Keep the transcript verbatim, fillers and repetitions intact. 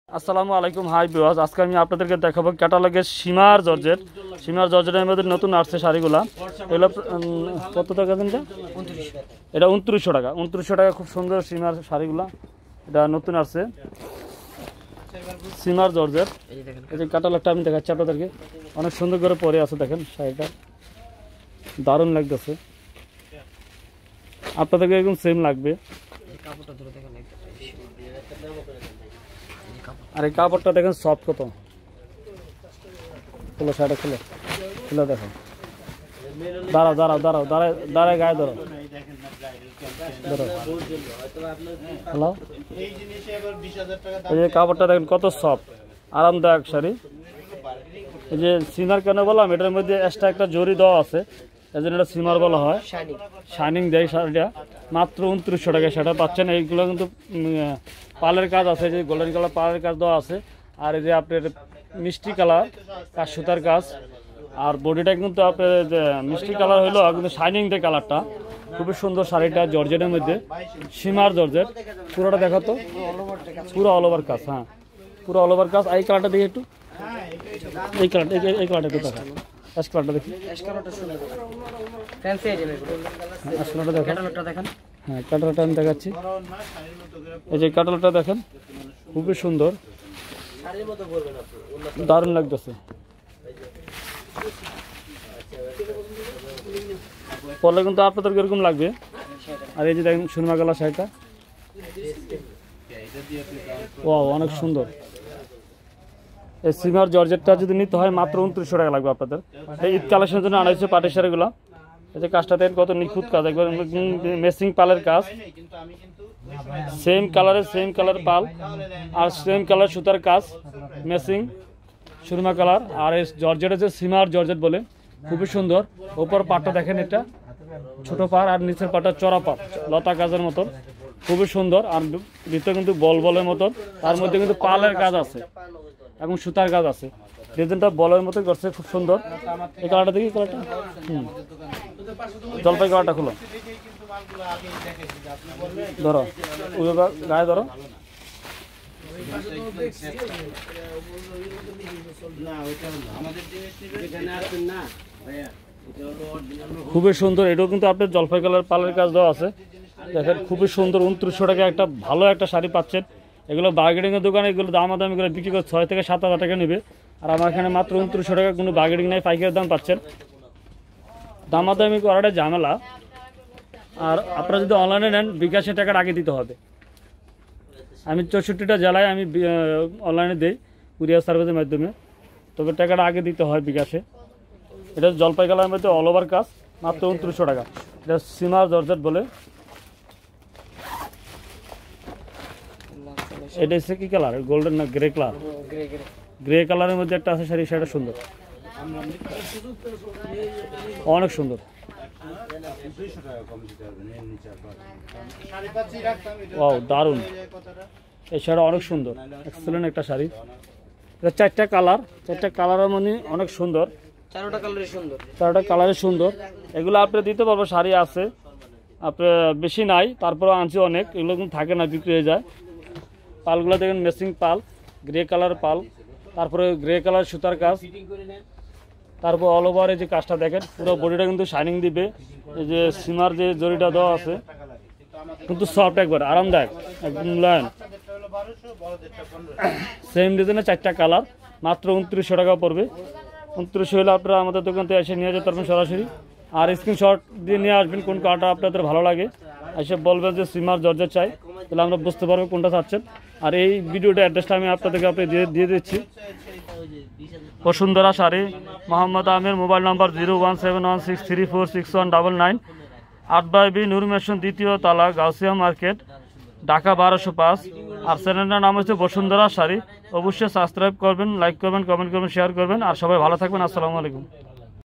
আসসালামু আলাইকুম, hi viewers. আজকে আমি আপনাদেরকে দেখাবো ক্যাটালগের সীমার জর্জেট। সীমার জর্জেটের মধ্যে নতুন আসছে শাড়িগুলা। এগুলো কত টাকা দিন? এটা উনত্রিশশো টাকা। উনত্রিশশো টাকা খুব সুন্দর সীমার শাড়িগুলা। এটা নতুন আসছে সীমার জর্জেট। এই যে ক্যাটালগটা আমি দেখাচ্ছি আপনাদেরকে, অনেক সুন্দর করে পরে আছে। দেখেন শাড়িটা দারুণ লাগতেছে, আপনাদেরকে একদম সেম লাগবে। আর এই কাপড়টা দেখেন সফট কত। খুলো শাড়িটা, খুলো খুলে দেখো। দাঁড়াও দাঁড়াও দাঁড়াও দাঁড়ায় দাঁড়ায় গায়ে ধরো ধরো হ্যালো। এই যে কাপড়টা দেখেন কত সফট, আরামদায়ক শাড়ি। এই যে সিমার কেন বললাম, এটার মধ্যে এক্সট্রা একটা জরি দেওয়া আছে, এই জন্য এটা সিমার বলা হয়। শাইনিং দেয় শাড়িটা। মাত্র উনত্রিশশো টাকা সেটা পাচ্ছেন। এইগুলো কিন্তু পালের কাজ আছে, যে গোল্ডেন কালার পালের কাজ দেওয়া আছে। আর এই যে আপনার মিষ্টি কালার কাজ, সুতার কাজ। আর বডিটা কিন্তু আপনার মিষ্টি কালার হইলো, কিন্তু শাইনিং দেয় কালারটা। খুবই সুন্দর শাড়িটা, জর্জেটের মধ্যে সীমার জর্জেট। পুরোটা দেখা তো, পুরো অল ওভার কাজ। হ্যাঁ, পুরো অল ওভার কাজ। এই কালারটা দেখি একটু, এই কালারটা এই কালারটা একটু দেখা, অ্যাশ কালারটা দেখি। হ্যাঁ, কাটারটা আমি দেখাচ্ছি। এই যে কাটারটা দেখেন, খুবই সুন্দর, দারুণ লাগতেছে। পরলে কিন্তু আপনাদের এরকম লাগবে। আর এই যে দেখেন সুরমা কালার শাড়িটা, ও অনেক সুন্দর। এই সিমার জর্জেটটা যদি নিতে হয় মাত্র উনত্রিশশো টাকা লাগবে আপনাদের। এই ঈদ কালেকশনের জন্য আনা হয়েছে পাটের শাড়িগুলো। এই যে কাজটা দেখেন কত নিখুঁত কাজ, একবার মেসিং পালের কাজ। সেম কালারের সেম কালার পাল আর সেম কালার সুতার কাজ, মেসিং সুরমা কালার। আর এই জর্জেট হচ্ছে সীমার জর্জেট বলে, খুবই সুন্দর। ওপর পাটটা দেখেন, এটা ছোট পাড়, আর নিচের পাটটা চড়া পাড়, লতা কাজের মতন, খুবই সুন্দর। আর ভিতরে কিন্তু বল বলের মতন, তার মধ্যে কিন্তু পালের কাজ আছে এবং সুতার কাজ আছে। ডিজাইনটা বলের মতো করছে, খুব সুন্দর। এই কালারটা দেখি, কালারটা হুম জলপাই কালারটা খুলো, ধরো গায়ে ধরো। খুবই সুন্দর। এটাও কিন্তু আপনার জলপাই কালার পালের কাজ দেওয়া আছে। দেখেন খুবই সুন্দর। উনত্রিশশো টাকা একটা ভালো একটা শাড়ি পাচ্ছেন। এগুলো বার্গেনিংয়ের দোকানে এগুলো দামাদামি করে বিক্রি করে ছয় থেকে সাত হাজার টাকা নেবে। আর আমার এখানে মাত্র উনত্রিশশো টাকা, কোনো বার্গেনিং নাই, পাইকারি দাম পাচ্ছেন। দামাদামি করাটা ঝামেলা। আর আপনারা যদি অনলাইনে নেন, বিকাশে টাকার আগে দিতে হবে। আমি চৌষট্টিটা জেলায় আমি অনলাইনে দিই কুরিয়ার সার্ভিসের মাধ্যমে, তবে টাকাটা আগে দিতে হয় বিকাশে। এটা জলপাই কালারের মধ্যে অল ওভার কাজ, মাত্র উনত্রিশশো টাকা। এটা সীমার জর্জেট বলে। এটা হচ্ছে কি কালার, গোল্ডেন না গ্রে কালার? গ্রে কালারের মধ্যে একটা আছে শাড়ি, সেটা সুন্দর, অনেক সুন্দর। ও দারুণ, এই শাড়ি অনেক সুন্দর, এক্সেলেন্ট একটা শাড়ি। এটা চারটা কালার, চারটা কালারের মধ্যে অনেক সুন্দর, চারটা কালারে সুন্দর, চারটা কালারে সুন্দর। এগুলো আপনি দিতে পারবো, শাড়ি আছে আপনার বেশি নাই, তারপরে আনছি অনেক। এগুলো কিন্তু থাকে না, বিক্রি হয়ে যায়। পালগুলো দেখেন মেসিং পাল, গ্রে কালার পাল, তারপরে গ্রে কালার সুতার কাজ, তারপর অল ওভার এই যে কাজটা দেখেন, পুরো বডিটা কিন্তু শাইনিং দিবে। এই যে সীমার যে জরিটা দেওয়া আছে, কিন্তু সফট, একবার আরামদায়ক, একদম মুলায়ম। সেম ডিজাইনের চারটা কালার, মাত্র উনত্রিশশো টাকা পড়বে। উনত্রিশশো হলে আপনারা আমাদের দোকান থেকে এসে নিয়ে যেতে পারবেন সরাসরি। আর স্ক্রিনশট দিয়ে নিয়ে আসবেন কোন কালারটা আপনাদের ভালো লাগে, এসে বলবেন যে সীমার জর্জেট চাই, তাহলে আমরা বুঝতে পারবো কোনটা চাচ্ছেন। আর এই ভিডিওটা অ্যাড্রেসটা আমি আপনাদেরকে আপনি দিয়ে দিয়ে দিচ্ছি। Bashundhara sari, Mohammad Amir, mobile number zero one seven one six three four six one double nine, আট বাই বি নূর মেশন, দ্বিতীয় তালা, গাউসিয়া মার্কেট, ঢাকা বারোশো পাঁচ। আর চ্যানেলটার নাম হচ্ছে বসুন্ধরা শাড়ি। অবশ্যই সাবস্ক্রাইব করবেন, লাইক করবেন, কমেন্ট করবেন, শেয়ার করবেন। আর সবাই ভালো থাকবেন। আসসালামু আলাইকুম।